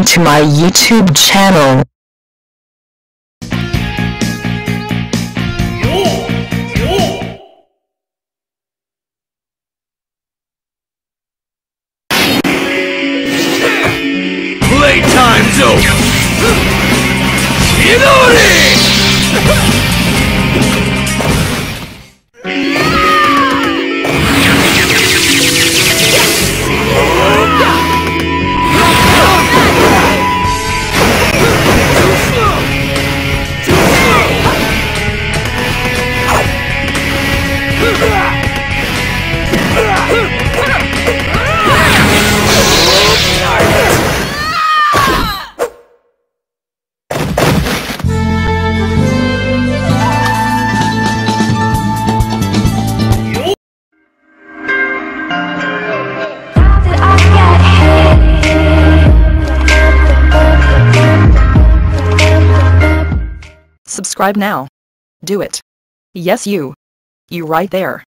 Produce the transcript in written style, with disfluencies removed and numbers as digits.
subscribing to my YouTube channel. Playtime's over! Chidori! Subscribe now. Do it. Yes, you. You right there.